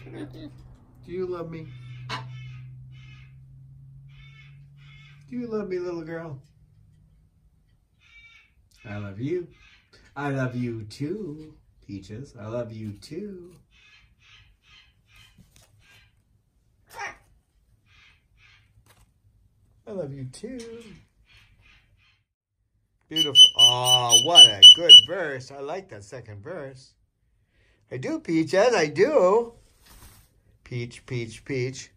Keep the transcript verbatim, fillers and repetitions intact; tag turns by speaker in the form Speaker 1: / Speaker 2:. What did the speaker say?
Speaker 1: Do you love me? Do you love me, little girl? I love you. I love you too, Peaches. I love you too. I love you too. Beautiful. Oh, what a good verse. I like that second verse. I do, Peaches. I do. Peach, peach, peach.